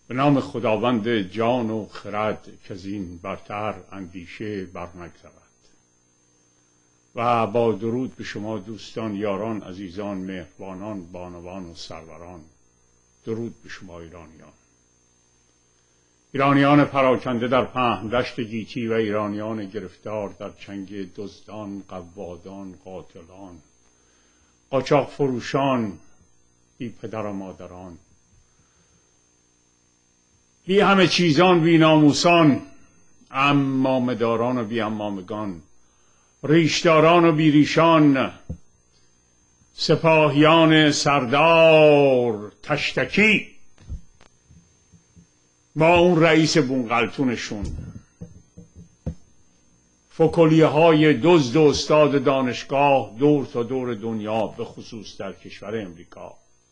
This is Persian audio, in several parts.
به نام خداوند جان و خرد که از این برتر اندیشه بر نگذرد. و با درود به شما دوستان، یاران، عزیزان، مهربانان، بانوان و سروران. درود به شما ایرانیان پراکنده در پهن دشت گیتی و ایرانیان گرفتار در چنگ دزدان، قوادان، قاتلان، قاچاق فروشان، بی پدر و مادران، بی همه چیزان، بی ناموسان، عمامه‌داران و بی عمامگان، ریشداران و بی ریشان، سپاهیان سردار تشتکی با اون رئیس بونقلتونشون، فکلیه های دزد و استاد دانشگاه دور تا دور دنیا، به خصوص در کشور امریکا.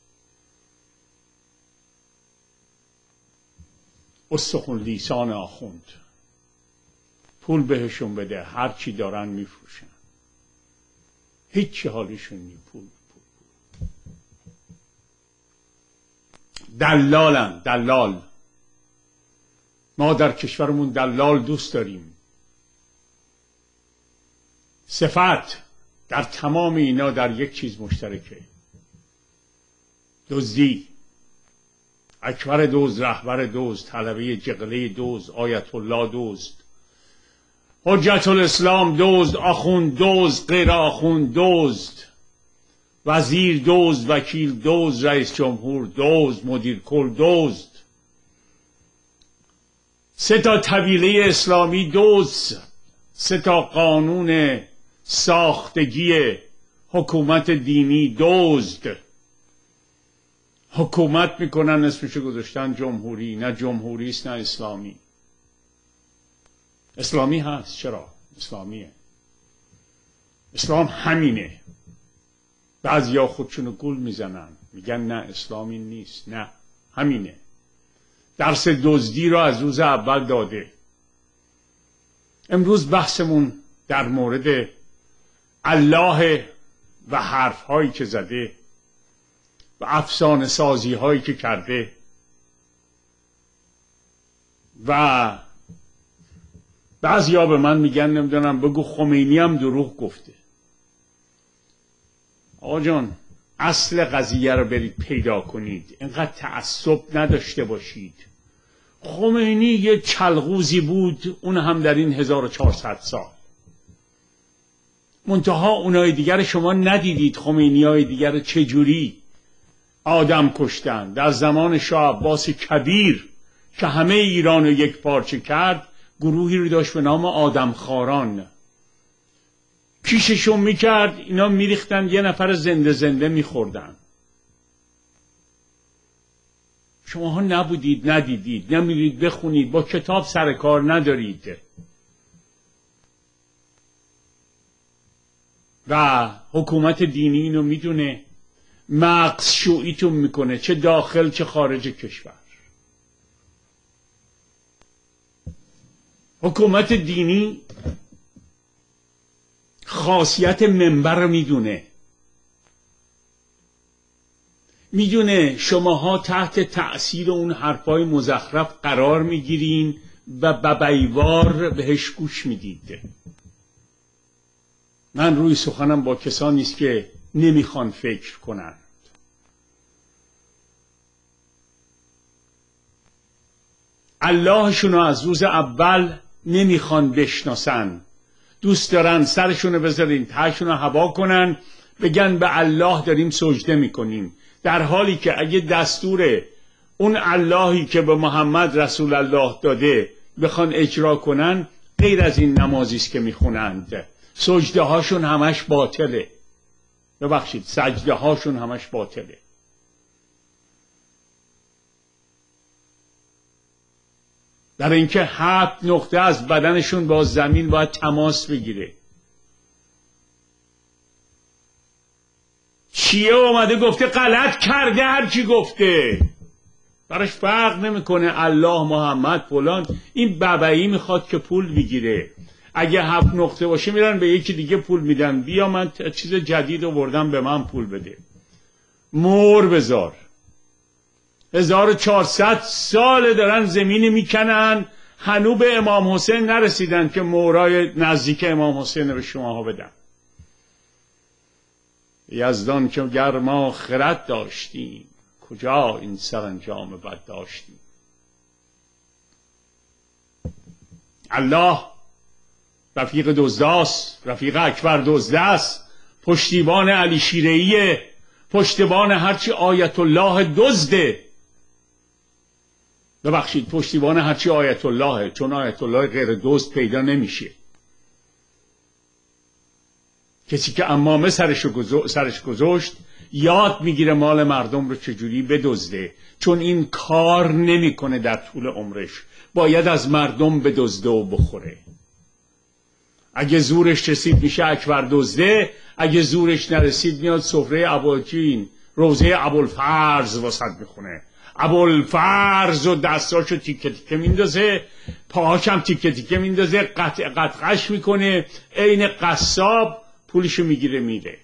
استخون لیسان آخوند، پول بهشون بده، هرچی دارن میفروشن، هیچی حالیشون نی. پول دلالن، دلال. ما در کشورمون دلال دوست داریم. صفت در تمام اینا در یک چیز مشترکه: دزدی. اکبر دزد، رهبر دزد، طلبه جغله دزد، آیت الله دزد، حجت الاسلام دزد، آخوند دزد، غیر آخوند دزد، وزیر دزد، وکیل دزد، رئیس جمهور دزد، مدیر کل دزد، 3 طویله اسلامی دزد، 3 قانون ساختگی حکومت دینی دزد. حکومت میکنن اسمشو گذاشتن جمهوری. نه جمهوری است نه اسلامی. اسلامی هست. چرا؟ اسلامیه. اسلام همینه. بعضیا خودشونو گول میزنن، میگن نه اسلامی نیست. نه، همینه. درس دزدی رو از روز اول داده. امروز بحثمون در مورد الله و حرفهایی که زده و افسانه سازی هایی که کرده و بعضیا به من میگن نمیدونم بگو خمینی هم دروغ گفته. آقا جان، اصل قضیه رو برید پیدا کنید، اینقدر تعصب نداشته باشید. خمینی یه چلغوزی بود، اون هم در این 1400 سال. منتها اونای دیگر شما ندیدید خمینی های دیگر چجوری آدم کشتن. در زمان شاه عباس کبیر که همه ایران رو یک پارچه کرد، گروهی رو داشت به نام آدمخواران. کیششون میکرد، اینا میریختن، یه نفر زنده زنده میخوردن. شماها نبودید، ندیدید، نمیرید بخونید، با کتاب سر کار ندارید. و حکومت دینی اینو میدونه، مغز شوییتون میکنه، چه داخل چه خارج کشور. حکومت دینی خاصیت منبر رو میدونه شماها تحت تأثیر اون حرفای مزخرف قرار میگیرین و ببیوار بهش گوش میدید. من روی سخنم با کسانی است که نمیخوان فکر کنن. اللهشون رو از روز اول نمیخوان بشناسن. دوست دارن سرشون رو بذارین تهشون رو هوا کنن، بگن به الله داریم سجده میکنیم، در حالی که اگه دستور اون اللهی که به محمد رسول الله داده بخوان اجرا کنن، غیر از این نمازی است که میخونند. سجده هاشون همش باطله. ببخشید، سجده هاشون همش باطله. در اینکه 7 نقطه از بدنشون با زمین باید تماس بگیره. شیعه اومده گفته غلط کرده، هر کی گفته براش فرق نمیکنه، الله، محمد، فلان. این ببعی میخواد که پول بگیره. اگه 7 نقطه باشه میرن به یکی دیگه پول میدن، بیا من چیز جدید آوردم به من پول بده. مور بذار. 1400 سال دارن زمین میکنن، هنوز به امام حسین نرسیدن که مهرای نزدیک امام حسین به شماها بدن. یزدان که گر ما خرد داشتیم، کجا این سرانجام بد داشتیم. الله رفیق دزداست، رفیق اکبر دزدست، پشتیبان علی شیره‌ایه، پشتیبان هرچی آیت الله دزده. ببخشید، پشتیبان هرچی آیت اللهه، چون آیت الله غیر دزد پیدا نمیشه. کسی که عمامه سرش گذاشت یاد میگیره مال مردم رو چجوری بدزده، چون این کار نمیکنه در طول عمرش، باید از مردم بدزده و بخوره. اگه زورش رسید میشه اکبر دزده، اگه زورش نرسید میاد سفره ابوالجین روزه ابوالفرز واسط میخونه. ابوالفرز و دستاشو تیکه تیکه میندازه، پاهاشم تیکه تیکه میندازه، قطعش میکنه، عین قصاب پولشو میگیره میره.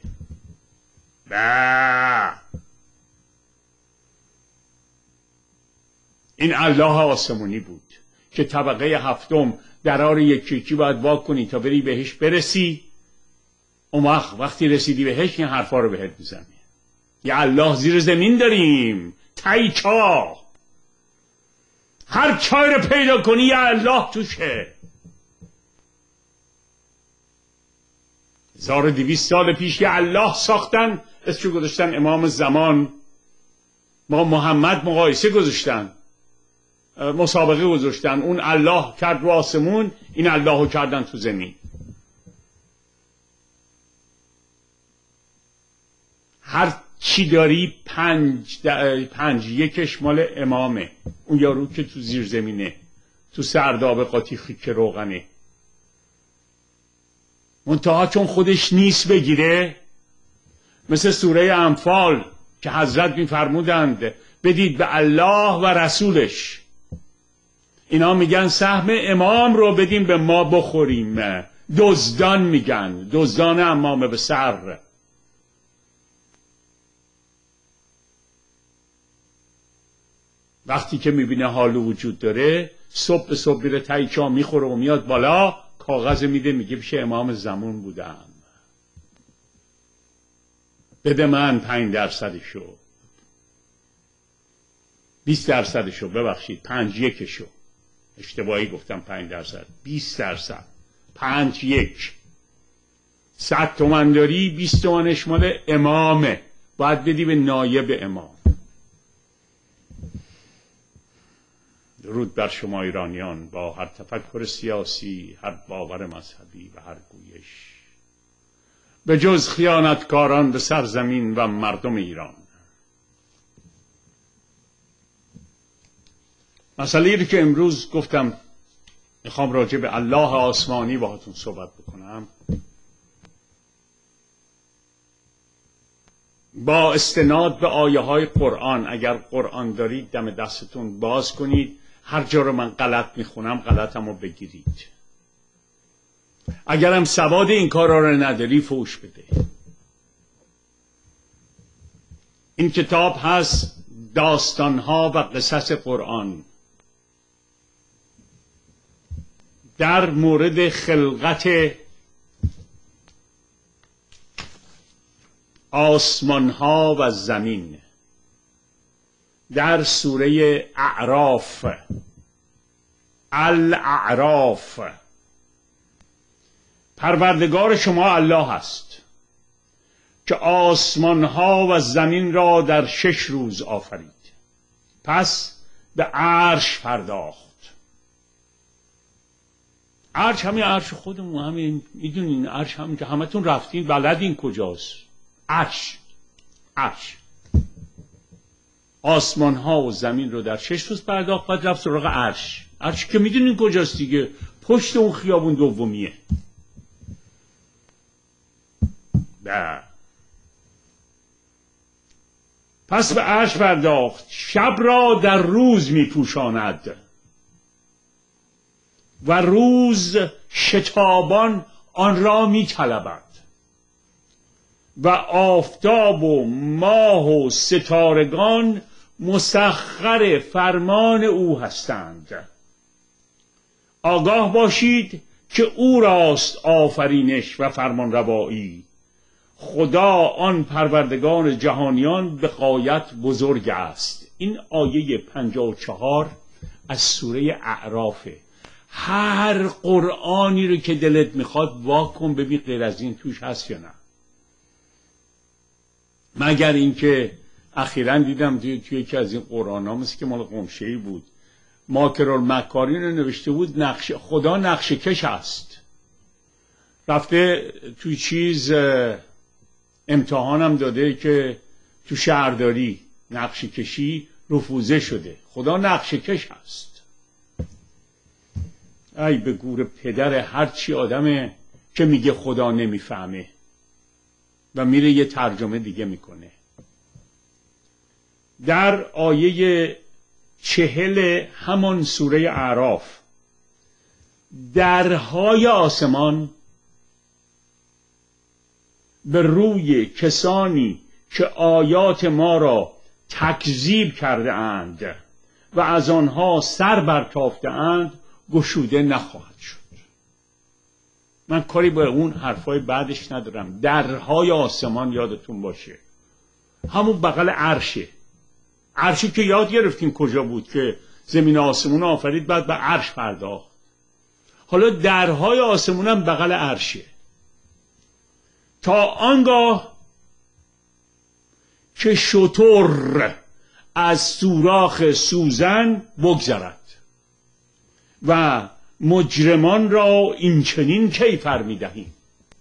این الله آسمونی بود که طبقه هفتم درار یکی یکی باید وا کنی تا بری بهش برسی. اون وقتی رسیدی بهش این حرفا رو بهت میزنه. یا الله زیر زمین داریم، تای چاه، هر چای رو پیدا کنی یا الله توشه. 1200 سال پیش یا الله ساختن، اسمشو گذاشتن امام زمان. با محمد مقایسه گذاشتن، مسابقه گذاشتن. اون الله کرد رو آسمون، این الله رو کردن تو زمین. هر چی داری پنج یکش مال امامه. اون یارو که تو زیر زمینه، تو سرداب قاطی که روغنه، منتها چون خودش نیست بگیره. مثل سوره انفال که حضرت میفرمودند بدید به الله و رسولش. اینا میگن سهم امام رو بدیم به ما بخوریم. دزدان میگن، دزدان امامه به سر. وقتی که میبینه حال وجود داره، صبح به صبح میره تای چا میخوره و میاد بالا، کاغذ میده میگه پیش امام زمان بودم، بده من 5%شو، 20%شو، ببخشید 5-1شو، اشتباهی گفتم 5%، 20%، 5-1. 100 تومن داری، 20 تومنش مال امامه، باید بدی به نایب امام. درود بر شما ایرانیان، با هر تفکر سیاسی، هر باور مذهبی و هر گویش، به جز خیانتکاران به سرزمین و مردم ایران. مسئله‌ای که امروز گفتم میخوام راجع به الله آسمانی باهاتون صحبت بکنم، با استناد به آیه های قرآن. اگر قرآن دارید دم دستتون باز کنید، هر جا رو من غلط میخونم غلطم رو بگیرید. اگرم سواد این کارا رو نداری فوش بده. این کتاب هست داستانها و قصص قرآن در مورد خلقت آسمانها و زمین. در سوره اعراف، الاعراف، پروردگار شما الله هست که آسمانها و زمین را در 6 روز آفرید، پس به عرش پرداخت. عرش همین عرش خودمون، همین میدونین عرش همین که همتون رفتین بلدین کجاست. عرش آسمان ها و زمین رو در 6 روز پرداخت، بعد رفت سراغ عرش. عرش که میدونین کجاست دیگه، پشت اون خیابون دومیه. پس به عرش پرداخت، شب را در روز میپوشاند و روز شتابان آن را میطلبد و آفتاب و ماه و ستارگان مسخر فرمان او هستند. آگاه باشید که او راست آفرینش و فرمان روایی. خدا آن پروردگان جهانیان به غایت بزرگ است. این آیه 54 از سوره اعرافه. هر قرآنی رو که دلت میخواد واکن ببین غیر از این توش هست یا نه. مگر اینکه اخیراً دیدم توی یکی از این قرآن‌ها مثل که مال قمشه‌ای بود، ماکرالمکارین رو نوشته بود خدا نقشه کش است. رفته توی چیز امتحانم داده که تو شهرداری نقشه کشی رفوزه شده. خدا نقشه کش هست. ای به گور پدر هرچی آدمه که میگه خدا نمیفهمه و میره یه ترجمه دیگه میکنه. در آیه 40 همان سوره اعراف، درهای آسمان به روی کسانی که آیات ما را تکذیب کرده اند و از آنها سر برتافته اند گشوده نخواهد شد. من کاری با اون حرفای بعدش ندارم. درهای آسمان یادتون باشه همون بغل عرشه. عرشی که یاد گرفتیم کجا بود که زمین آسمون آفرید بعد به عرش پرداخت. حالا درهای آسمون هم بغل عرشه. تا آنگاه که شتر از سوراخ سوزن بگذرد و مجرمان را این چنین کیفر می‌دهیم.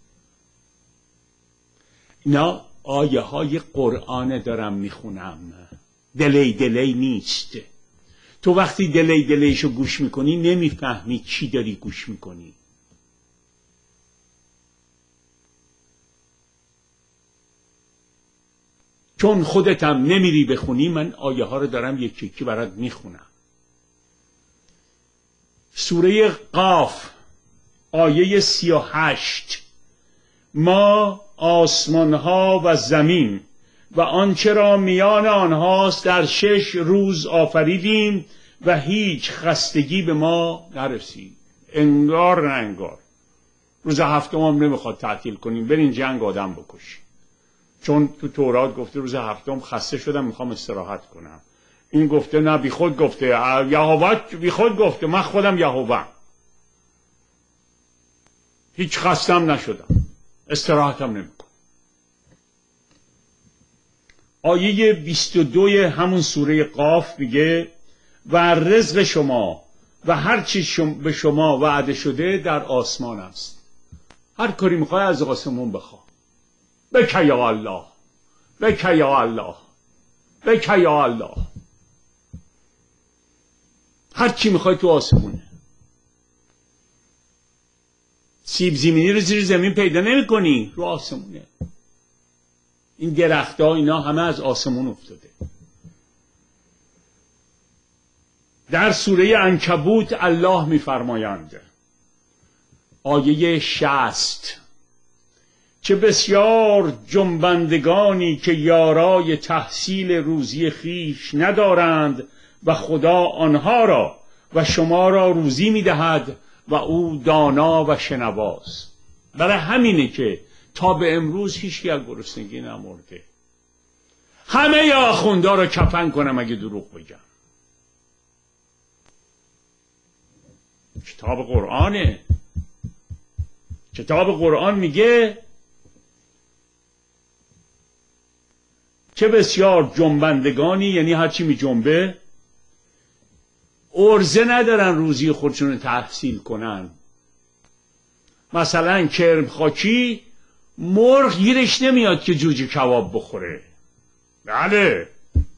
اینا آیه های قرآن دارم میخونم، دلی نیست. تو وقتی دلیشو گوش میکنی نمیفهمی چی داری گوش میکنی. چون خودتم نمیری بخونی من آیه ها رو دارم یکی یکی برات میخونم. سوره قاف آیه 38 ما آسمان ها و زمین و آنچه را میان آنهاست در 6 روز آفریدیم و هیچ خستگی به ما نرسید. انگار نه انگار. روز هفتم هم نمیخواد تعطیل کنیم برین جنگ آدم بکشیم، چون تو تورات گفته روز هفتم خسته شدم میخوام استراحت کنم. این گفته نه بی خود گفته، یهوه بی خود گفته من خودم یهوه هیچ خستم نشدم استراحتم نمیکنم. آیه 22 همون سوره قاف میگه و رزق شما و هر چی به شما وعده شده در آسمان است. هر کاری میخوای از آسمون بخوا. بکه یا الله، بکه یا الله، بکه یا الله. هر چی میخوای تو آسمونه. سیب زمینی رو زیر زمین پیدا نمی کنی، رو آسمونه. این درخت ها اینا همه از آسمون افتاده. در سوره عنکبوت الله میفرمایند آیه 60 چه بسیار جنبندگانی که یارای تحصیل روزی خیش ندارند و خدا آنها را و شما را روزی میدهد و او دانا و شنواست. برای همینه که تا به امروز هیچکی از گرسنگی نمرده. همه ی آخوندا رو کفن کنم اگه دروغ بگم. کتاب قرآنه. کتاب قرآن میگه چه بسیار جنبندگانی، یعنی هرچی می جنبه، ارزه ندارن روزی خودشون رو تحصیل کنن. مثلا کرم خاکی مرغ گیرش نمیاد که جوجه کباب بخوره. بله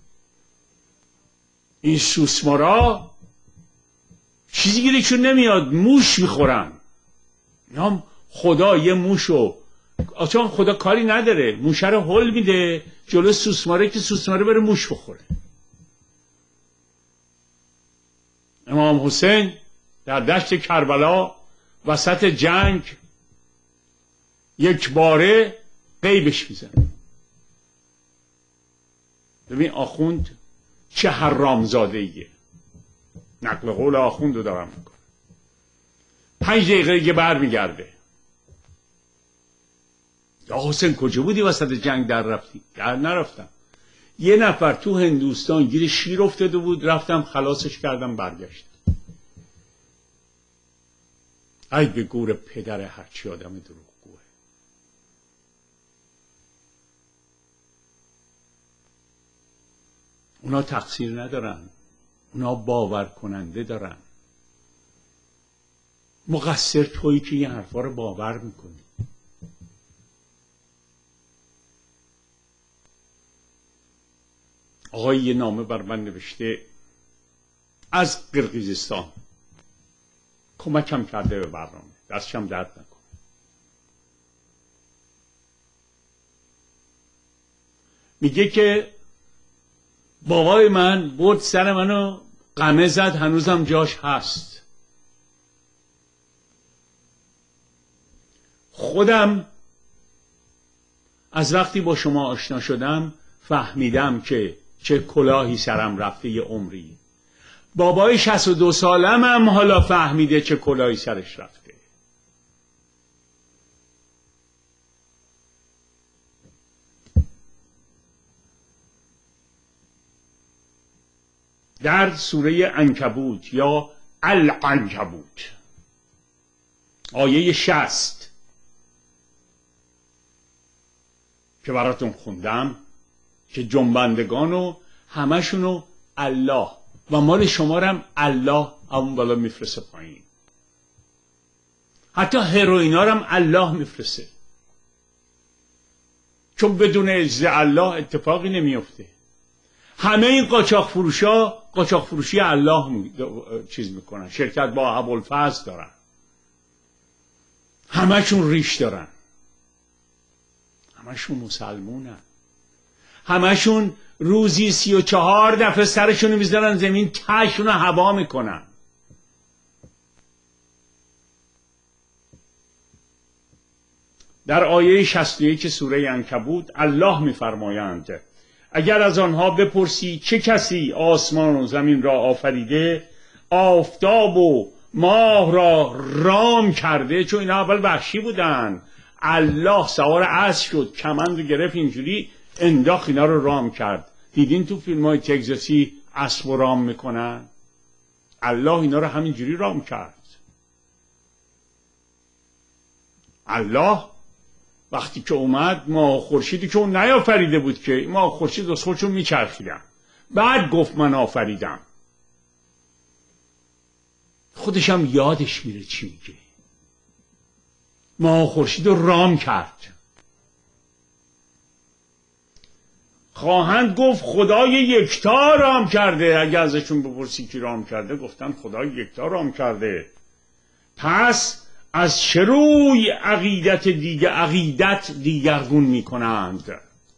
این سوسمارا چیزی گیرشون نمیاد، موش میخورن. هم خدا یه موشو، چون خدا کاری نداره، موشه رو هل میده جلو سوسماره که سوسماره بره موش بخوره. امام حسین در دشت کربلا وسط جنگ یک باره غیبش میزنه. ببین آخوند چه حرامزاده‌ایه. نقل قول آخوند رو دارم میکنم. 5 دقیقه دیگه برمیگرده. یا حسین کجا بودی وسط جنگ در رفتی؟ در نرفتم. یه نفر تو هندوستان گیر شیر افتاده بود، رفتم خلاصش کردم برگشتم. ای به گور پدر هرچی آدم دروغگوه. اونا تقصیر ندارن، اونا باور کننده دارن. مقصر تویی که این حرفا رو باور میکنی. آقای یه نامه بر من نوشته از قرقیزستان، کمکم کرده به برنامه، دستشم درد نکنه. میگه که بابای من برد سر منو قمه زد، هنوزم جاش هست. خودم از وقتی با شما آشنا شدم فهمیدم که چه کلاهی سرم رفته یه عمری. بابای 62 سالم هم حالا فهمیده چه کلاهی سرش رفته. در سوره عنکبوت یا العنکبوت آیه 60 که براتون خوندم که جنبندگانو همشونو الله و مال شمارم الله اون بالا میفرسته پایین. حتی هروئینا هم الله میفرسته، چون بدون اجازه الله اتفاقی نمیفته. همه این قاچاق فروشی الله چیز میکنن، شرکت با ابوالفضل دارن، همشون ریش دارن، همشون مسلمونن، همشون روزی 34 دفعه سرشونو میذارن زمین، تهشونو هوا میکنن. در آیه 61 سوره عنکبوت الله میفرمایند اگر از آنها بپرسی چه کسی آسمان و زمین را آفریده، آفتاب و ماه را رام کرده، چون اینا اول وحشی بودن، الله سوار اسب شد، کمند رو گرفت، اینجوری انداخت اینا رو رام کرد. دیدین تو فیلم های تگزاسی اسب رو رام میکنن؟ الله اینا رو همینجوری رام کرد. الله وقتی که اومد ماه خورشیدی که اون نیافریده بود، که ماه خورشید از خودشون میچرخیدن، بعد گفت من آفریدم. خودش هم یادش میره چی میگه. ماه خورشید رو رام کرد. خواهند گفت خدای یکتا رام کرده. اگه ازشون بپرسی کی رام کرده، گفتن خدای یکتا رام کرده. پس از چه روی عقیدت دیگرگون میکنند؟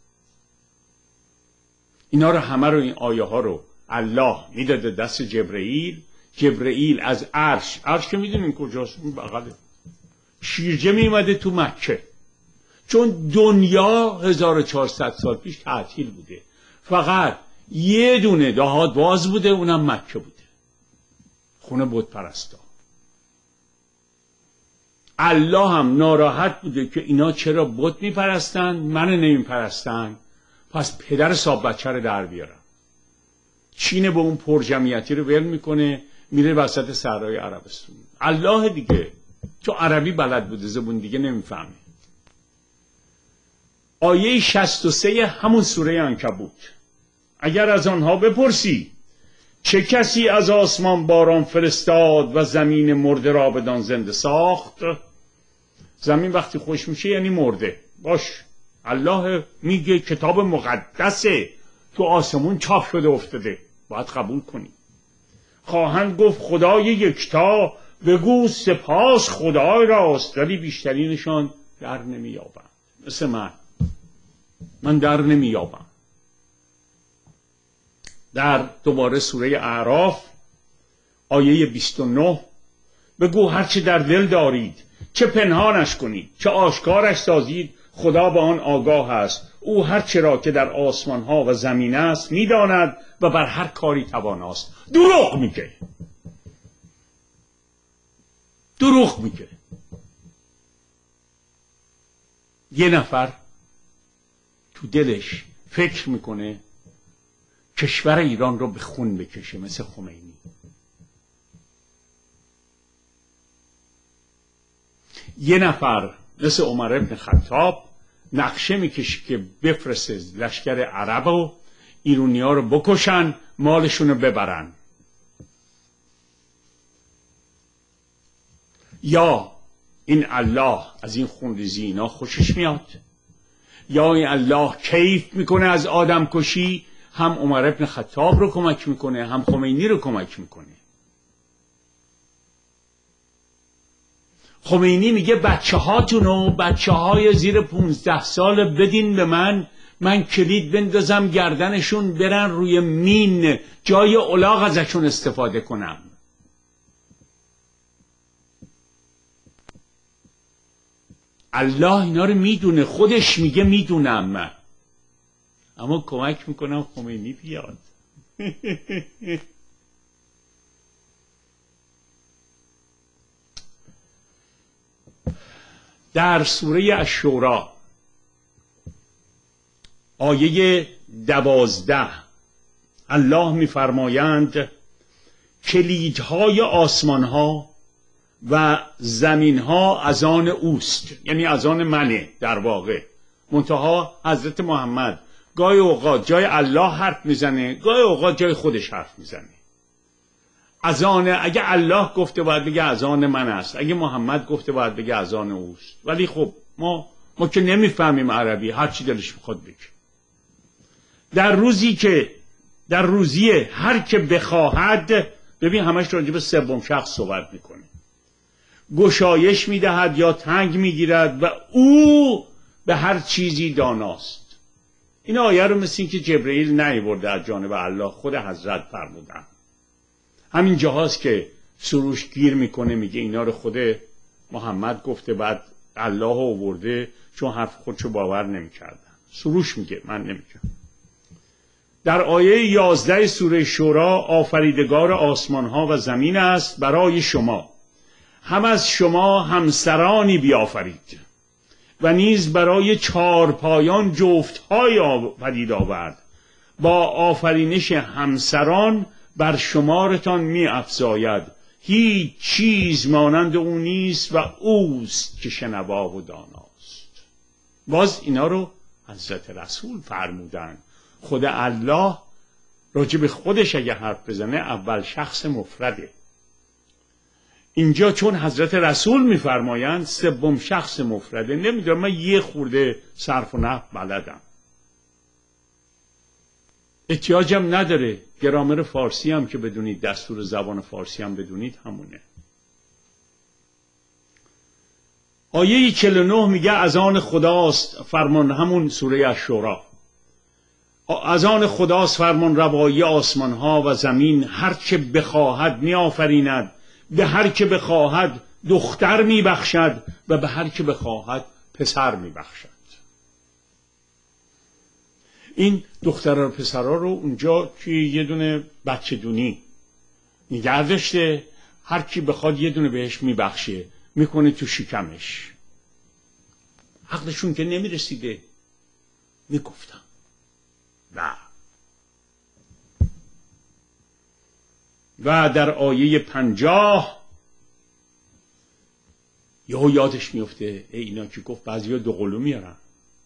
اینا رو همه رو، این آیه ها رو الله میداده دست جبرئیل. جبرئیل از عرش که میدونین کجاست؟ اون بغله. شیرجه میمده تو مکه، چون دنیا 1400 سال پیش تعطیل بوده، فقط یه دونه دهات باز بوده، اونم مکه بوده، خونه بت پرستا. الله هم ناراحت بوده که اینا چرا بت میپرستن، من نمیپرستن، پس پدر صاحب بچه رو در بیارم. چین به اون پرجمعیتی رو ول میکنه، میره وسط صحرای عربستان. الله دیگه، چون عربی بلد بوده، زبون دیگه نمیفهمه. آیه 63 همون سوره عنکبوت، اگر از آنها بپرسی چه کسی از آسمان باران فرستاد و زمین مرده را بدان زنده ساخت. زمین وقتی خوش میشه یعنی مرده. باش، الله میگه کتاب مقدسه، تو آسمون چاپ شده افتاده، باید قبول کنی. خواهند گفت خدای یکتا، بگو سپاس خدای راست، ولی بیشترینشان در نمیابند. مثل من در نمیابم. در دوباره سوره اعراف آیه 29 بگو هرچه در دل دارید، چه پنهانش کنید چه آشکارش سازید، خدا به آن آگاه است. او هر چرا که در آسمان ها و زمین است میداند و بر هر کاری تواناست. دروغ میگه، دروغ میگه. یه نفر تو دلش فکر میکنه کشور ایران رو به خون بکشه، مثل خمینی. یه نفر مثل عمر ابن خطاب نقشه میکشه که بفرسته لشکر عرب و ایرونی ها رو بکشن، مالشون رو ببرن. یا این الله از این خونریزی اینا خوشش میاد، یا این الله کیف میکنه از آدم کشی، هم عمر ابن خطاب رو کمک میکنه هم خمینی رو کمک میکنه. خمینی میگه بچه هاتونو، بچه های زیر 15 سال بدین به من کلید بندازم گردنشون، برن روی مین جای الاغ ازشون استفاده کنم. الله اینا رو میدونه، خودش میگه میدونم، اما کمک میکنم خمینی بیاد. در سوره الشورى آیه 12 الله میفرمایند کلیدهای آسمانها و زمینها از آن اوست، یعنی از آن منه در واقع. منتها حضرت محمد گاهی اوقات جای الله حرف میزنه، گاهی اوقات جای خودش حرف میزنه. از آن، اگه الله گفته باید بگه از آن من است، اگه محمد گفته باید بگه از آن اوست. ولی خب ما که نمیفهمیم عربی، هر چی دلش میخواد بگه. در روزی هر که بخواهد، ببین همش راجع به سوم شخص صحبت میکنه، گشایش میدهد یا تنگ میگیرد و او به هر چیزی داناست. این آیه رو مثل این که جبرئیل نیاورده از جانب الله، خود حضرت فرمودن. همین جاهاست که سروش گیر میکنه، میگه اینا رو خود محمد گفته، بعد الله آورده، چون حرف خودشو باور نمیکردن. سروش میگه من نمیگم. در آیه 11 سوره شورى آفریدگار آسمان ها و زمین است برای شما، هم از شما همسرانی بیافرید و نیز برای چارپایان جفت‌های پدید آورد، با آفرینش همسران بر شمارتان می افزاید، هیچ چیز مانند او نیست و اوست که شنوا و داناست. باز اینا رو حضرت رسول فرمودن. خود الله راجع به خودش اگه حرف بزنه اول شخص مفرده. اینجا چون حضرت رسول میفرمایند سوم شخص مفرده. نمیدونم، من یه خورده صرف و نحو بلدم، احتیاجم نداره. گرامر فارسی هم که بدونید، دستور زبان فارسی هم بدونید، همونه. آیه 49 میگه از آن خداست فرمان، همون سوره الشورى، از آن خداست فرمان روایی آسمان ها و زمین، هر چه بخواهد می آفریند، به هر که بخواهد دختر می بخشد و به هر که بخواهد پسر می بخشد. این دخترها و پسرها رو اونجا که یه دونه بچه دونی نگه داشته، هر کی بخواد یه دونه بهش می بخشه، میکنه تو شکمش. عقلشون که نمی رسیده می گفتم و در آیه 50 یادش میفته اینا که گفت بعضی ها دوقلو میارن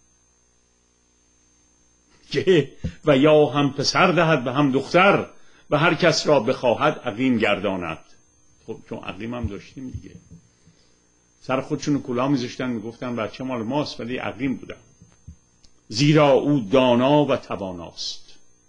که و یا هم پسر دهد و هم دختر و هر کس را بخواهد عقیم گرداند. خب چون عقیم هم داشتیم دیگه، سر خودشون کلاه میذاشتن میگفتن بچه مال ماست، ولی عقیم بودن. زیرا او دانا و تواناست.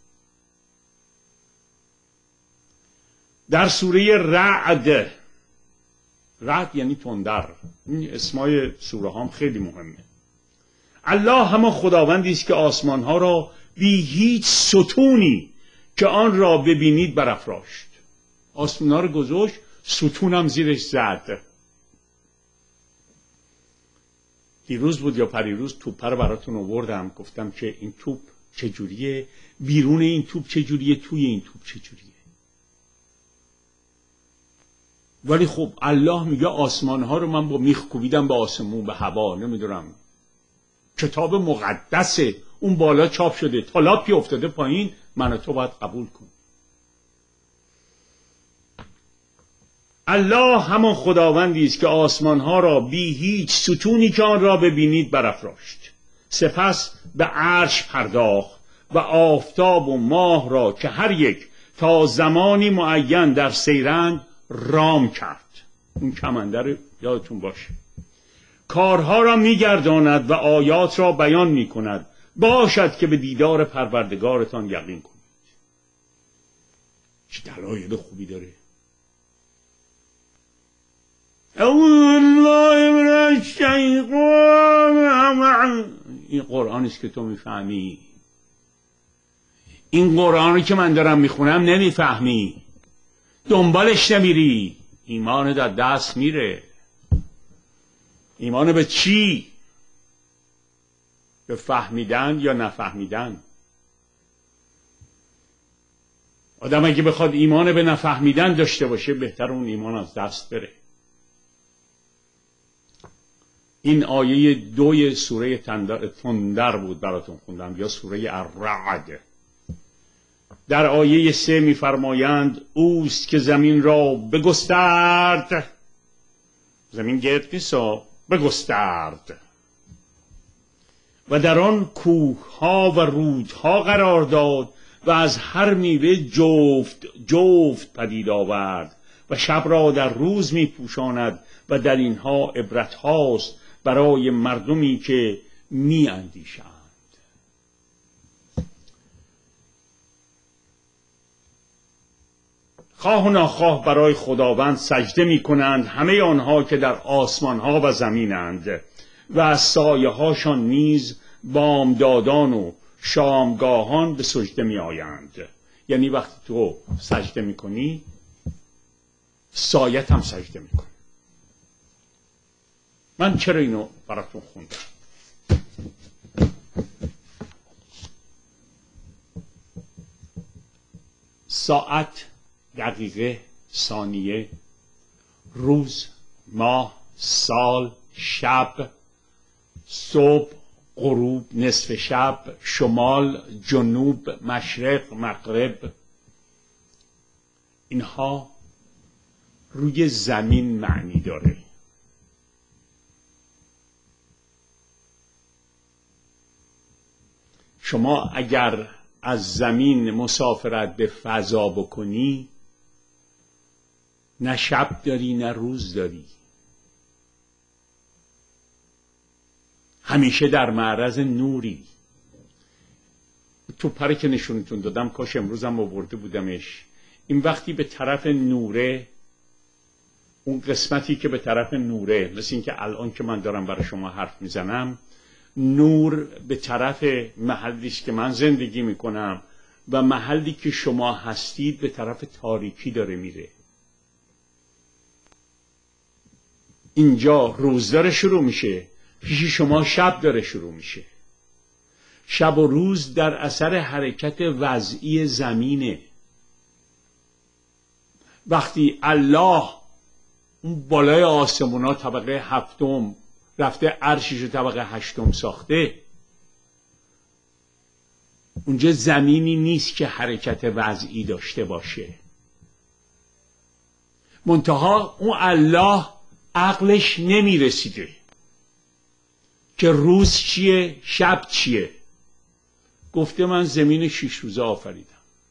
در سوره رعد، رعد یعنی تندر، این اسمای سوره هم خیلی مهمه. الله همان خداوندی است که آسمان ها را بی هیچ ستونی که آن را ببینید برافراشت. آسمان ها رو گذاشت، ستون هم زیرش زد. دیروز بود یا پریروز توپ رو براتون آوردم، گفتم که این توپ چجوریه، بیرون این توپ چجوریه، توی این توپ چجوریه. ولی خب الله میگه آسمان ها رو من با میخ کوبیدم به آسمون، به هوا، نمیدونم کتاب مقدسه، اون بالا چاپ شده، تالاپی افتاده پایین، من و تو باید قبول کن. الله همان خداوندی است که آسمان ها را بی هیچ ستونی که آن را ببینید برافراشت، سپس به عرش پرداخت و آفتاب و ماه را که هر یک تا زمانی معین در سیرند رام کرد. اون کمنده رو یادتون باشه. کارها را میگرداند و آیات را بیان میکند، باشد که به دیدار پروردگارتان یقین کنید. چه دلایل خوبی داره. این قرآن است که تو میفهمی. این قرآنی که من دارم میخونم نمیفهمی، دنبالش نمیری، ایمان در دست میره. ایمان به چی؟ به فهمیدن یا نفهمیدن؟ آدم اگه بخواد ایمان به نفهمیدن داشته باشه، بهتر اون ایمان از دست بره. این آیه 2 سوره تندر بود براتون خوندم، یا سوره الرعد. در آیه 3 میفرمایند اوست که زمین را بگسترد، زمین گرد نیست، بگسترد، و در آن کوهها و رودها قرار داد و از هر میوه جفت جفت پدید آورد و شب را در روز می پوشاند و در اینها عبرت هاست برای مردمی که می اندیشند. خواه و ناخواه برای خداوند سجده می کنند همه آنها که در آسمان ها و زمینند و از سایه هاشان نیز بامدادان و شامگاهان به سجده می آیند. یعنی وقتی تو سجده می کنی، سایت هم سجده می کنی. من چرا اینو براتون خوندم؟ ساعت، دقیقه، ثانیه، روز، ماه، سال، شب، صبح، غروب، نصف شب، شمال، جنوب، مشرق، مغرب، اینها روی زمین معنی داره. شما اگر از زمین مسافرت به فضا بکنی، نه شب داری نه روز داری، همیشه در معرض نوری. تو پره که نشونتون دادم، کاش امروزم آورده بودمش. این وقتی به طرف نوره، اون قسمتی که به طرف نوره، مثل این که الان که من دارم برای شما حرف میزنم، نور به طرف محلیش که من زندگی میکنم و محلی که شما هستید به طرف تاریکی داره میره. اینجا روز داره شروع میشه، پیش شما شب داره شروع میشه. شب و روز در اثر حرکت وضعی زمینه. وقتی الله اون بالای آسمونا طبقه 7 رفته عرشش طبقه 8 ساخته، اونجا زمینی نیست که حرکت وضعی داشته باشه. منتها اون الله عقلش نمیرسیده که روز چیه شب چیه. گفته من زمین 6 روزه آفریدم،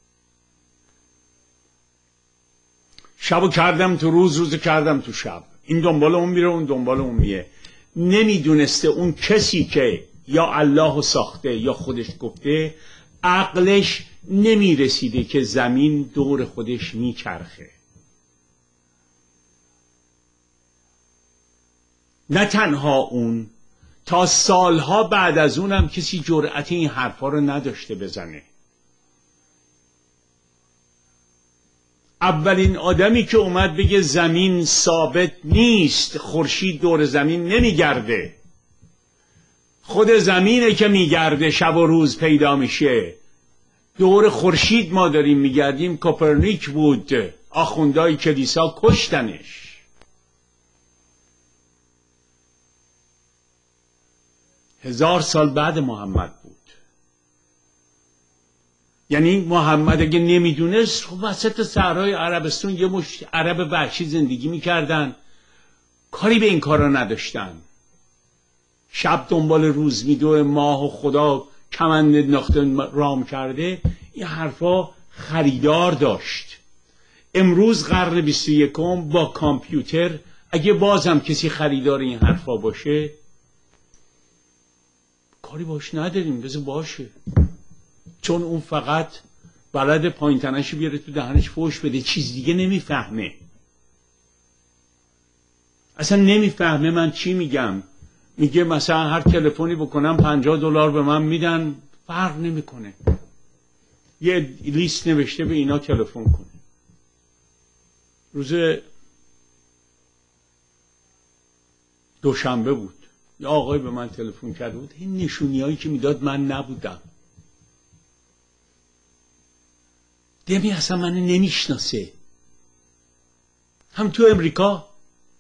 شبو کردم تو روز، روزو کردم تو شب. این دنبال اون میره، اون دنبال اون میره. نمیدونسته اون کسی که یا الله ساخته یا خودش گفته، عقلش نمیرسیده که زمین دور خودش میچرخه. نه تنها اون، تا سالها بعد از اونم کسی جرأت این حرفا رو نداشته بزنه. اولین آدمی که اومد بگه زمین ثابت نیست، خورشید دور زمین نمیگرده، خود زمینه که میگرده، شب و روز پیدا میشه. دور خورشید ما داریم میگردیم. کوپرنیک بود، آخوندهای کلیسا کشتنش. 1000 سال بعد محمد بود. یعنی محمد اگه نمیدونست، خب وسط صحرای عربستان یه مشت عرب وحشی زندگی میکردن، کاری به این کارا نداشتن. شب دنبال روز میدوه، ماه و خدا کمند ناخته رام کرده. این حرفا خریدار داشت. امروز قرن 21 با کامپیوتر اگه بازم کسی خریدار این حرفا باشه، کاری باش نداریم، بذار باشه. چون اون فقط بلد پایین تنش بیاره تو دهنش فوش بده، چیز دیگه نمیفهمه. اصلا نمیفهمه من چی میگم. میگه مثلا هر تلفنی بکنم $50 به من میدن، فرق نمیکنه. یه لیست نوشته به اینا تلفن کنه. روز دوشنبه بود، یه آقای به من تلفن کرده بود. این نشونیایی که میداد من نبودم. دمی اصلا من نمیشناسه. هم تو امریکا.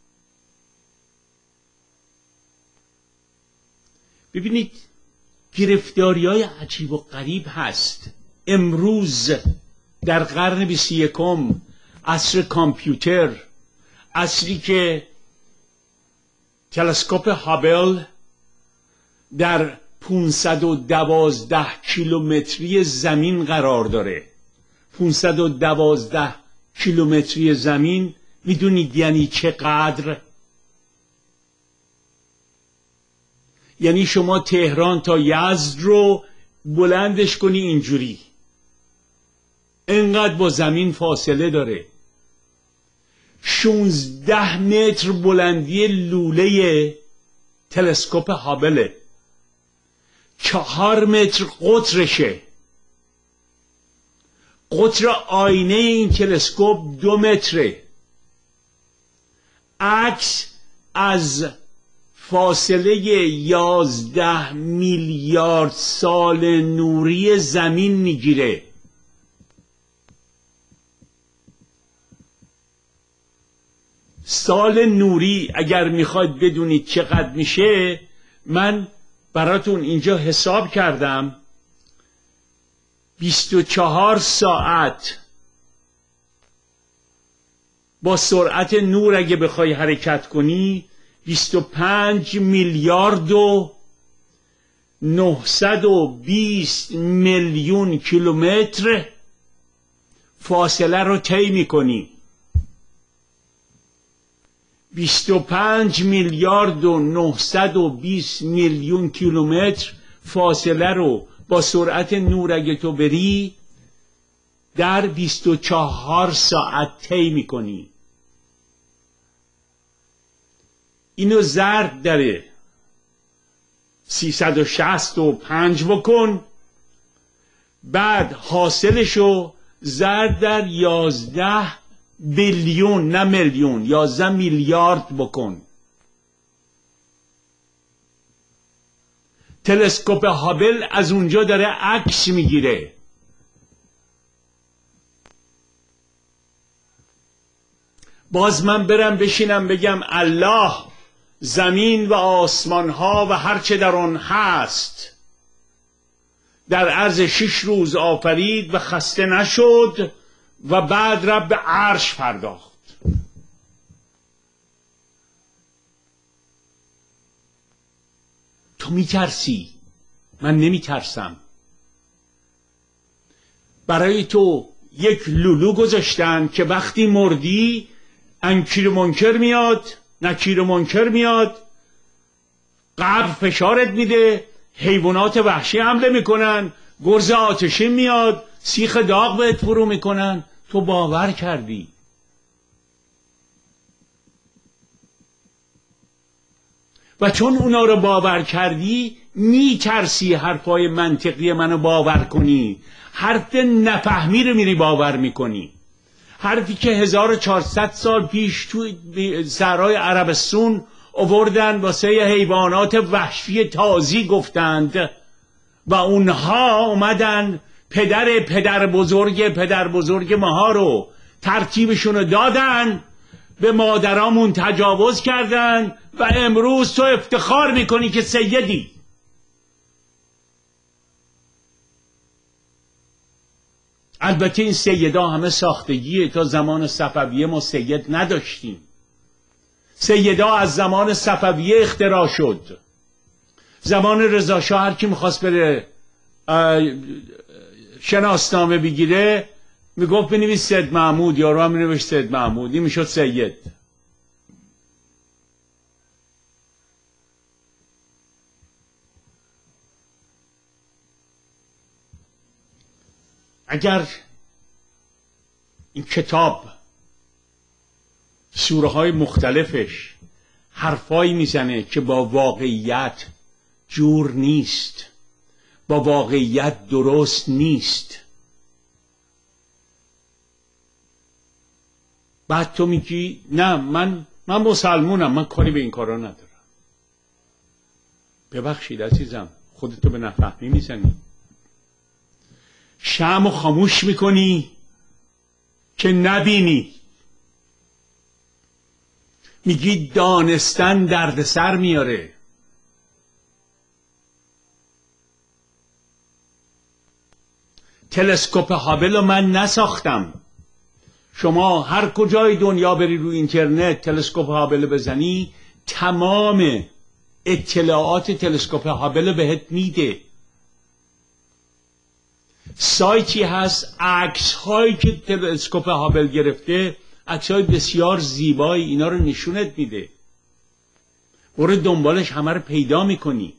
ببینید گرفتاری های عجیب و غریب هست. امروز در قرن 21 عصر کامپیوتر، عصری که تلسکوپ هابل در 512 کیلومتری زمین قرار داره. 512 کیلومتری زمین میدونید یعنی چقدر؟ یعنی شما تهران تا یزد رو بلندش کنی اینجوری، انقدر با زمین فاصله داره. 16 متر بلندی لوله تلسکوپ هابل، 4 متر قطرشه. قطر آینه این تلسکوپ 2 متره. عکس از فاصله 11 میلیارد سال نوری زمین میگیره. سال نوری اگر میخواید بدونید چقدر میشه، من براتون اینجا حساب کردم. 24 ساعت با سرعت نور اگه بخوای حرکت کنی، 25 میلیارد و 920 میلیون کیلومتر فاصله رو طی میکنی. 25 میلیارد و 920 میلیون کیلومتر فاصله رو با سرعت نور اگه تو بری در 24 ساعت طی میکنی. اینو ضرب در 365 بکن، بعد حاصلشو ضرب در 11 بیلیون، نه میلیون، 11 میلیارد بکن. تلسکوپ هابل از اونجا داره عکس میگیره. باز من برم بشینم بگم الله زمین و آسمان ها و هرچه در آن هست در عرض 6 روز آفرید و خسته نشد و بعد رب به عرش پرداخت. تو میترسی، من نمیترسم. برای تو یک لولو گذاشتن که وقتی مردی انکیر منکر میاد، نکیر منکر میاد، قبر فشارت میده، حیوانات وحشی حمله میکنن، گرز آتشین میاد، سیخ داغ بهت فرو میکنن. تو باور کردی. و چون اونا رو باور کردی میترسی حرفای منطقی منو باور کنی. حرف نفهمی رو میری باور میکنی. حرفی که 1400 سال پیش تو صحرای عربستان آوردن واسه حیوانات وحشی تازی گفتند و اونها اومدن پدر بزرگ ماها رو ترتیبشون رو دادن، به مادرامون تجاوز کردن و امروز تو افتخار میکنی که سیدی. البته این سیدا همه ساختگیه، تا زمان صفویه ما سید نداشتیم. سیدا از زمان صفویه اختراع شد. زمان رضا شاه هر کی میخواست بره شناسنامه بگیره میگفت بنویس سید محمود، یارو هم مینوشت سید محمود، این میشد سید. اگر این کتاب سوره های مختلفش حرفایی میزنه که با واقعیت جور نیست، با واقعیت درست نیست، بعد تو میگی نه من مسلمونم، من کاری به این کارا ندارم. ببخشید عزیزم، خودتو به نفهمی میزنی. شمعو خاموش میکنی که نبینی. میگی دانستن دردسر میاره. تلسکوپ هابل رو من نساختم. شما هر کجای دنیا بری روی اینترنت تلسکوپ هابل بزنی، تمام اطلاعات تلسکوپ هابل بهت میده. سایتی هست عکس هایی که تلسکوپ هابل گرفته، عکس های بسیار زیبایی، اینا رو نشونت میده. برو دنبالش، همه رو پیدا میکنی.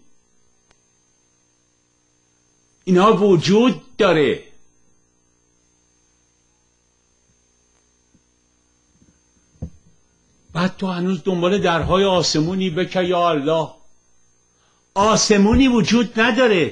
اینا وجود داره. بعد تو هنوز دنبال درهای آسمونی، بکه یا الله. آسمونی وجود نداره.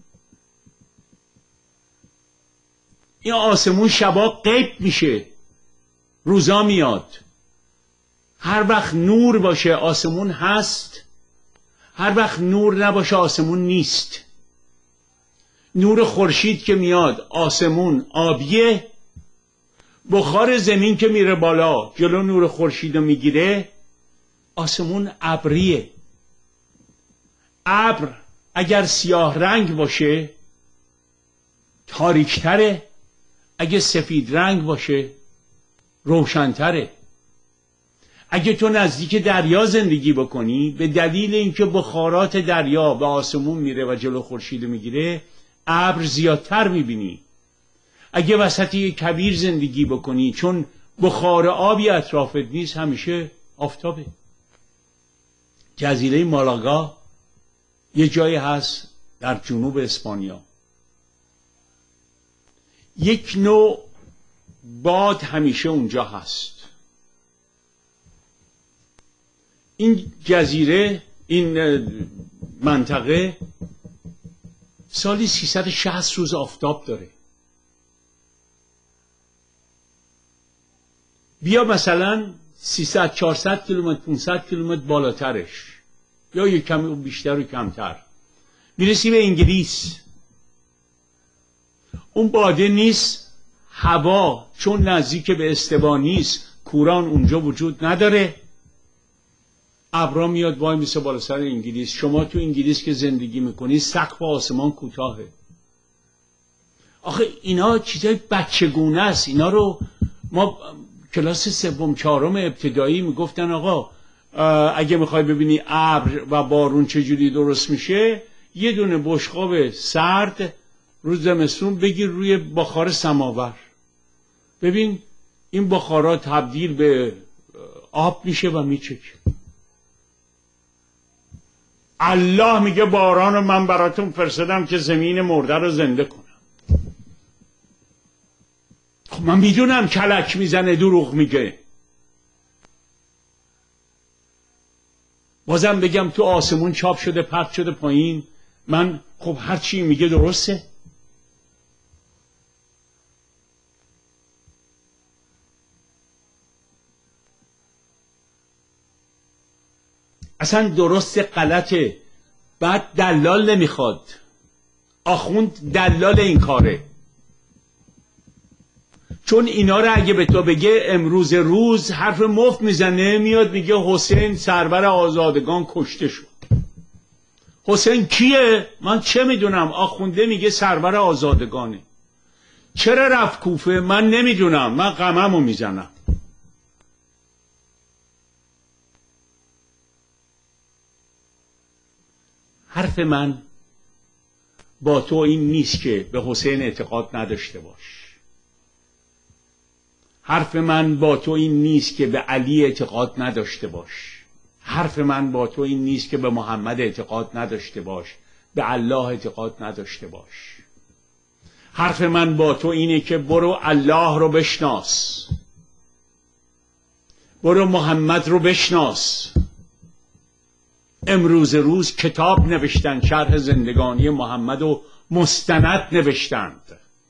این آسمون شبا غیب میشه، روزا میاد. هر وقت نور باشه آسمون هست، هر وقت نور نباشه آسمون نیست. نور خورشید که میاد آسمون آبیه، بخار زمین که میره بالا جلو نور خورشید رو میگیره، آسمون ابریه. ابر اگر سیاه رنگ باشه تاریکتره، اگه سفید رنگ باشه روشنتره. اگه تو نزدیک دریا زندگی بکنی، به دلیل اینکه بخارات دریا به آسمون میره و جلو خورشید میگیره، ابر زیادتر میبینی. اگه وسط یک کویر زندگی بکنی، چون بخار آبی اطرافت نیست، همیشه آفتابه. جزیره مالاگا یه جایی هست در جنوب اسپانیا، یک نوع باد همیشه اونجا هست. این جزیره، این منطقه سالی 360 روز آفتاب داره. بیا مثلا 300 400 کیلومتر 500 کیلومتر بالاترش، یا یک کمی بیشتر و کمتر، میرسی به انگلیس. اون باده نیست، هوا چون نزدیک به استوا نیست، کوران اونجا وجود نداره، ابرا میاد وای میسه بالا سر انگلیس. شما تو انگلیس که زندگی میکنی سقف آسمان کوتاهه. آخه اینا چیزای بچگونه است. اینا رو ما کلاس سوم چهارم ابتدایی میگفتن آقا اگه میخوای ببینی ابر و بارون چجوری درست میشه، یه دونه بشقاب سرد روز زمستون بگیر روی بخار سماور، ببین این بخارا تبدیل به آب میشه و میچکه. الله میگه باران رو من براتون فرستادم که زمین مرده رو زنده کنم. خب من میدونم کلک میزنه، دروغ میگه. بازم بگم تو آسمون چاپ شده پرت شده پایین، من خب هر چی میگه درسته. اصلا درست غلطه. بعد دلال نمیخواد، آخوند دلال این کاره، چون اینا رو اگه به تو بگه امروز روز حرف مفت میزنه، میاد میگه حسین سرور آزادگان کشته شد. حسین کیه؟ من چه میدونم. آخونده میگه سرور آزادگانه. چرا رفت کوفه؟ من نمیدونم، من غممو میزنم. حرف من با تو این نیست که به حسین اعتقاد نداشته باش. حرف من با تو این نیست که به علی اعتقاد نداشته باش. حرف من با تو این نیست که به محمد اعتقاد نداشته باش، به الله اعتقاد نداشته باش. حرف من با تو اینه که برو الله رو بشناس، برو محمد رو بشناس. امروز روز کتاب نوشتن، شرح زندگانی محمد و مستند نوشتند.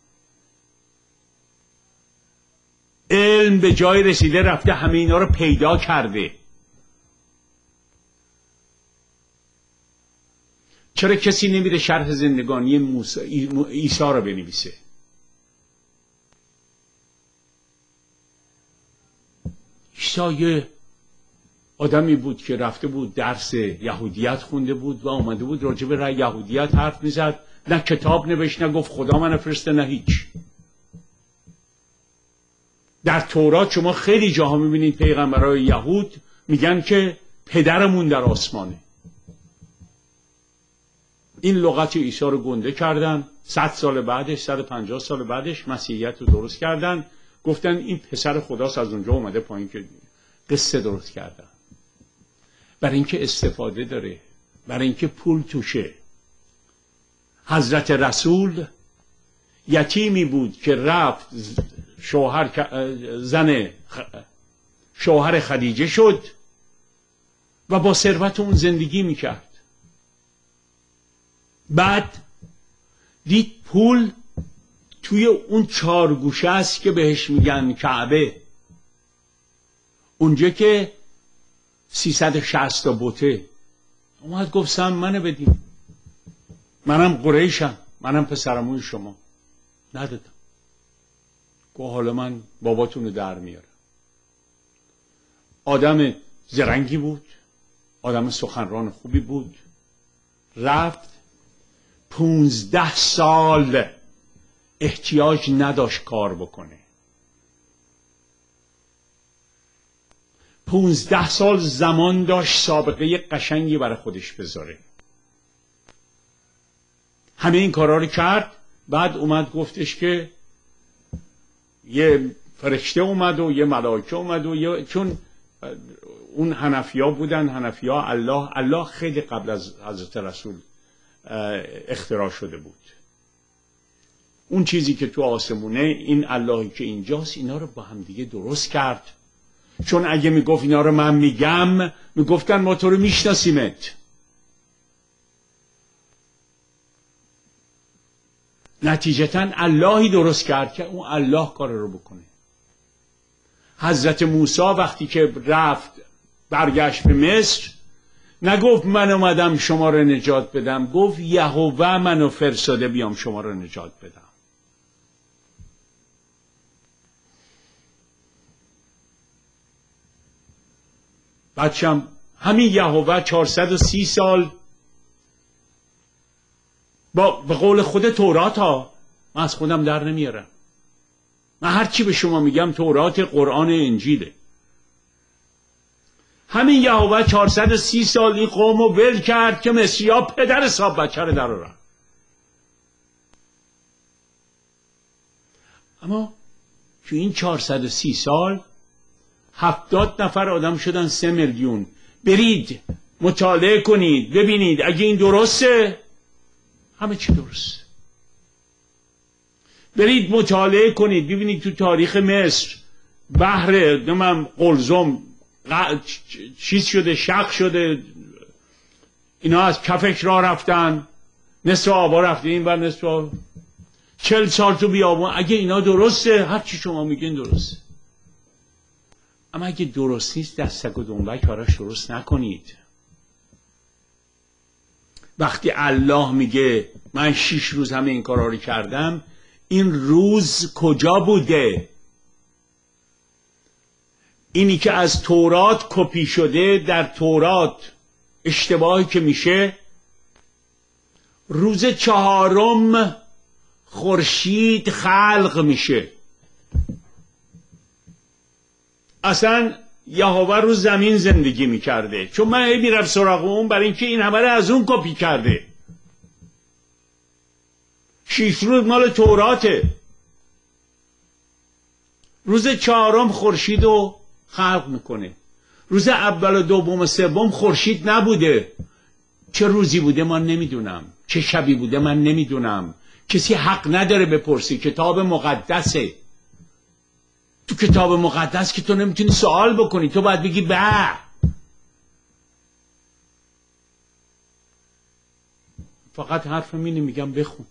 علم به جای رسیده رفته همه اینا رو پیدا کرده. چرا کسی نمیره شرح زندگانی عیسی رو بنویسه؟ عیسی یه آدمی بود که رفته بود درس یهودیت خونده بود و آمده بود راجع به یهودیت حرف میزد. نه کتاب نوشت، نه گفت خدا من فرسته، نه هیچ. در تورات شما خیلی جاها میبینید پیغمبرای یهود میگن که پدرمون در آسمانه. این لغت عیسی رو گنده کردن. 100 سال بعدش، 150 سال بعدش مسیحیت رو درست کردن، گفتن این پسر خداست، از اونجا اومده پایین که قصه درست کردن. برای اینکه استفاده داره، برای اینکه پول توشه. حضرت رسول یتیمی بود که رفت شوهر خدیجه شد و با ثروت اون زندگی میکرد. بعد دید پول توی اون 4 گوشه است که بهش میگن کعبه، اونجا که 360 تا بته. اومد گفت سم منو بدیم، منم قریشم، منم پسرموی شما. ندادم. گفت حالا من باباتون رو در میارم. آدم زرنگی بود، آدم سخنران خوبی بود. رفت 15 سال احتیاج نداشت کار بکنه. 15 سال زمان داشت سابقه قشنگی برای خودش بذاره. همه این کارا رو کرد. بعد اومد گفتش که یه فرشته اومد و یه ملائکه اومد و چون اون حنفیا بودن، حنفیا الله خیلی قبل از حضرت رسول اختراع شده بود. اون چیزی که تو آسمونه، این اللهی که اینجاست، اینا رو با هم دیگه درست کرد. چون اگه میگفت اینا رو من میگم، میگفتن ما تو رو میشناسیمت. نتیجتا اللهی درست کرد که اون الله کار رو بکنه. حضرت موسی وقتی که رفت برگشت به مصر، نگفت من اومدم شما رو نجات بدم، گفت یهوه منو فرستاده بیام شما رو نجات بدم. بچم همین یهوه 430 سال به قول خود تورات ها، من از خودم در نمیارم. من هر چی به شما میگم تورات، قرآن، انجیله. همین یهوه 430 سال این قوم رو ول کرد که مسیحا پدر حساب بچه رو در آورد. اما تو این 430 سال 70 نفر آدم شدن 3 میلیون. برید مطالعه کنید ببینید اگه این درسته، همه چی درست. برید مطالعه کنید ببینید تو تاریخ مصر بحر قلزم چیز شده، شق شده، اینا از کفش را رفتن، نصف آبا رفته این بر نصف آبا. 40 سال تو بیابون. اگه اینا درسته، هر چی شما میگین درسته. اما اگه درست نیست، دستک و دنبک براش درست نکنید. وقتی الله میگه من 6 روز همه این کارا رو کردم، این روز کجا بوده؟ اینی که از تورات کپی شده، در تورات اشتباهی که میشه روز 4 خورشید خلق میشه. اصلا یهوه رو زمین زندگی میکرده، چون من میرم سراغ اون برای اینکه این همه رو از اون کپی کرده. 6 روز مال توراته. روز 4 خورشید رو خلق میکنه. روز اول و دوم و سوم خورشید نبوده. چه روزی بوده من نمیدونم، چه شبی بوده من نمیدونم. کسی حق نداره بپرسی، کتاب مقدسه. تو کتاب مقدس که تو نمیتونی سوال بکنی، تو باید بگی به. فقط حرفم اینه، میگم بخون.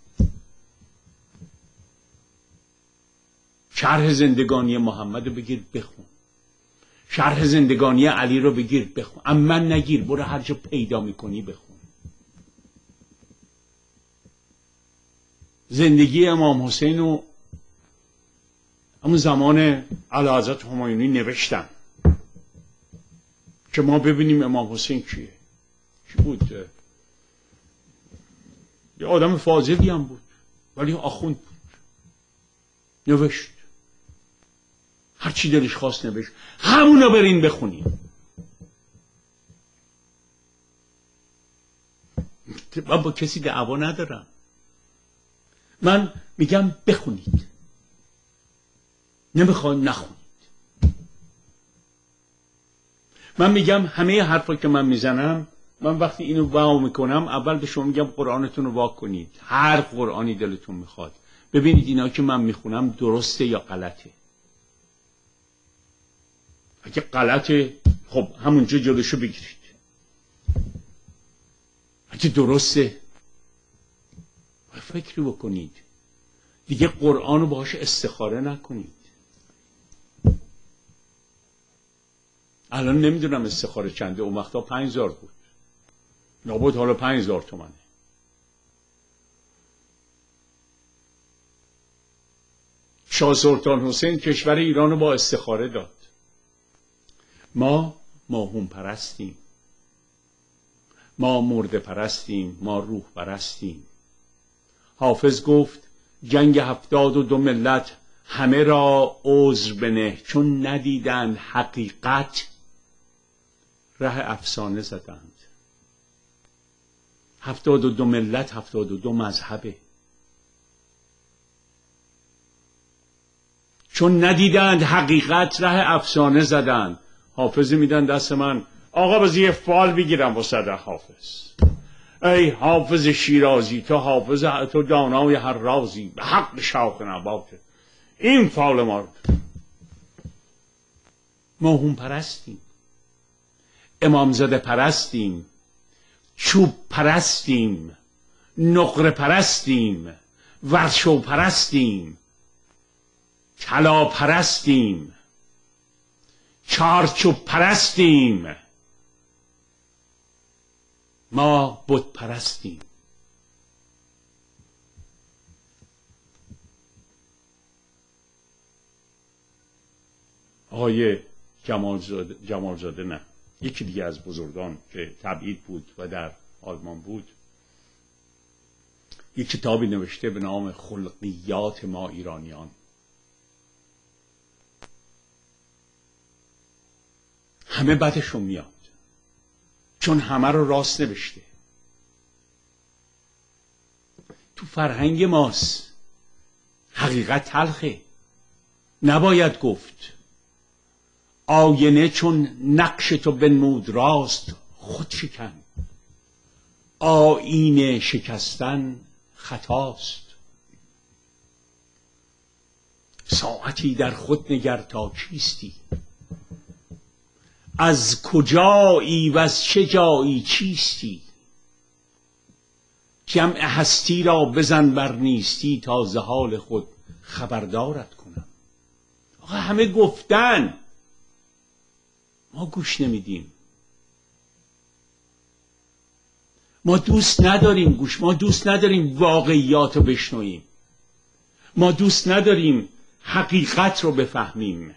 شرح زندگانی محمد رو بگیر بخون، شرح زندگانی علی رو بگیر بخون، اما من نگیر، برو هر جا پیدا میکنی بخون. زندگی امام حسین رو همون زمان اعلیحضرت همایونی نوشتن که ما ببینیم امام حسین کیه. چی بود؟ یه آدم فاضلی هم بود ولی آخوند بود. نوشت، هر چی دلش خواست نوشت. همونو برین بخونین. من با کسی دعوا ندارم، من میگم بخونید، نمیخواین نخونید. من میگم همه حرفا که من میزنم، من وقتی اینو واو میکنم اول به شما میگم قرآنتون رو وا کنید، هر قرآنی دلتون میخواد، ببینید اینا که من میخونم درسته یا غلطه. اگه غلطه خب همونجا جلوشو بگیرید، اگه درسته فکری بکنید. دیگه قرآن رو باهاش استخاره نکنید. الان نمیدونم استخاره چنده، اون وقتا 5000 بود، لابد حالا 5000 تومنه. شاه سلطان حسین کشور ایران رو با استخاره داد. ما ماهون پرستیم، ما مرده پرستیم، ما روح پرستیم. حافظ گفت جنگ 72 ملت همه را عذر بنه، چون ندیدند حقیقت ره افسانه زدند. 72 ملت 72 مذهبه، چون ندیدند حقیقت ره افسانه زدند. حافظی میدن دست من، آقا بذار یه فال بگیرم با صدر حافظ. ای حافظ شیرازی، تو حافظ، تو دانای هر رازی، به حق شاخ نباته. این فال ما رو موهوم پرستیم، امامزاده پرستیم، چوب پرستیم، نقره پرستیم، ورشو پرستیم، طلا پرستیم، چارچوب پرستیم، ما بت پرستیم. آقای جمالزاده نه، یکی دیگه از بزرگان که تبعید بود و در آلمان بود، یک کتابی نوشته به نام خلقیات ما ایرانیان. همه بدشون میاد چون همه رو راست نوشته. تو فرهنگ ماست حقیقت تلخه، نباید گفت. آینه چون نقش تو بنمود راست، خود شکن. آینه شکستن خطاست. ساعتی در خود نگر تا کیستی، از کجایی و از چه جایی چیستی. جمع هستی را بزن بر نیستی، تا ز حال خود خبردارت کنم. آقا همه گفتن، ما گوش نمیدیم. ما دوست نداریم گوش، ما دوست نداریم واقعیات رو بشنویم، ما دوست نداریم حقیقت رو بفهمیم.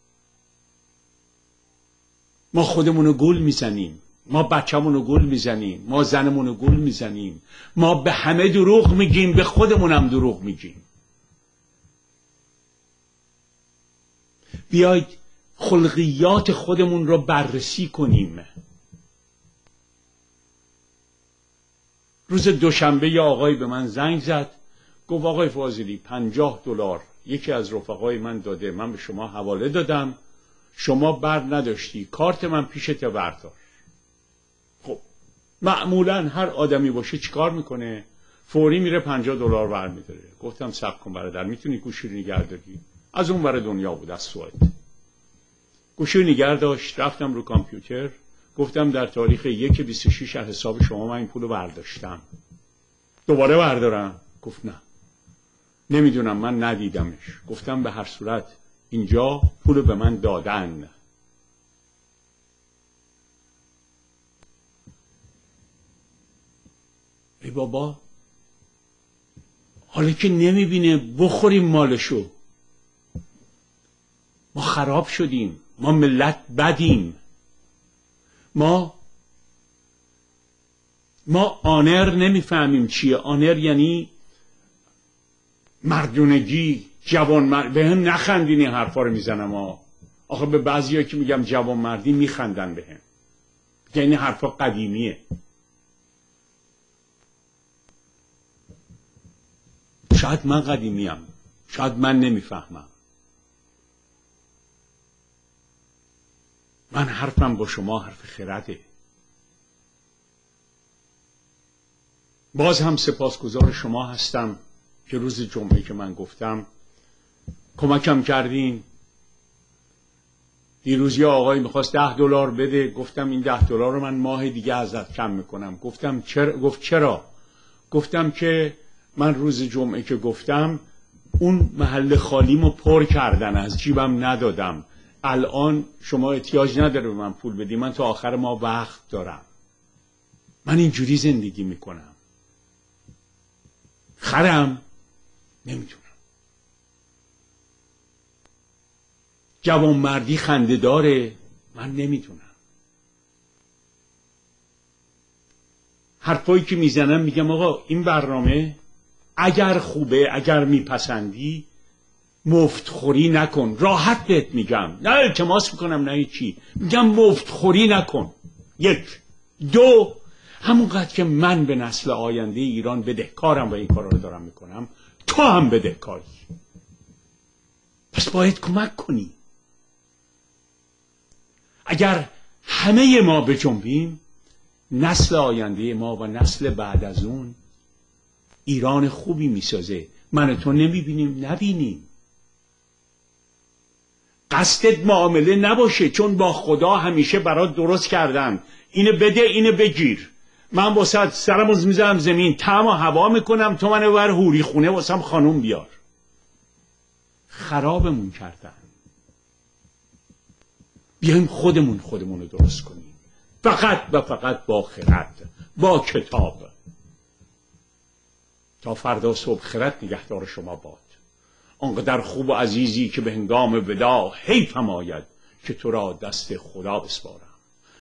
ما خودمونو گول میزنیم، ما بچه‌مونو گول میزنیم، ما زنمونو گول میزنیم، ما به همه دروغ میگیم، به خودمونم دروغ میگیم. بیایید خلقیات خودمون رو بررسی کنیم. روز دوشنبه یه آقای به من زنگ زد، گفت آقای فاضلی $50 یکی از رفقای من داده، من به شما حواله دادم، شما بر نداشتی، کارت من پیشت بردار. خب معمولا هر آدمی باشه چیکار میکنه؟ فوری میره $50 برمیداره. گفتم صبر کن برادر، میتونی گوشی رو نگه داری؟ از اون ور دنیا بود، از سوئد. گوشی رو نگه داشت، رفتم رو کامپیوتر، گفتم در تاریخ 1/26 از حساب شما من این پولو برداشتم، دوباره بردارم؟ گفت نه نمیدونم، من ندیدمش. گفتم به هر صورت اینجا پولو به من دادن. ای بابا، حالا که نمیبینه بخوریم مالشو. ما خراب شدیم، ما ملت بدیم، ما آنر نمیفهمیم چیه. آنر یعنی مردونگی، جوان به هم نخندین، این حرفا رو میزنم آخه به بعضیا که میگم جوان مردی میخندن به هم، یعنی حرفا قدیمیه. شاید من قدیمیم، شاید من نمیفهمم. من حرفم با شما حرف خرده. باز هم سپاسگزار شما هستم که روز جمعه که من گفتم کمکم کردین. دیروز یه آقای میخواست $10 بده، گفتم این $10 رو من ماه دیگه ازت کم میکنم. گفتم چرا؟ گفت چرا؟ گفتم که من روز جمعه که گفتم اون محل خالیمو پر کردن، از جیبم ندادم، الان شما احتیاج نداره به من پول بدی، من تا آخر ماه وقت دارم. من اینجوری زندگی میکنم. خرم؟ نمیتونم. جوانمردی خنده داره؟ من نمیتونم. حرفایی که میزنم میگم آقا این برنامه اگر خوبه، اگر میپسندی مفتخوری نکن. راحت بهت میگم، نه التماس میکنم نه چی، میگم مفتخوری نکن. 1 2 همونقدر که من به نسل آینده ایران بدهکارم و این کارا رو دارم میکنم، تو هم بدهکاری. پس باید کمک کنی. اگر همه ما بجنبیم، نسل آینده ما و نسل بعد از اون ایران خوبی میسازه. من تو نمیبینیم، نبینیم. قصدت معامله نباشه، چون با خدا همیشه برات درست کردن، اینو بده اینو بگیر. من واسه سرمو میذارم زمین، طعم و هوا میکنم، تو منو بر حوری خونه واسم خانوم بیار. خرابمون کردن. بیایم خودمون رو درست کنیم، فقط و فقط با خرد، با کتاب. تا فردا صبح خرد نگهدار شما باد. آنقدر خوب و عزیزی که به هنگام وداع حیفم آید که تو را دست خدا بسپارم.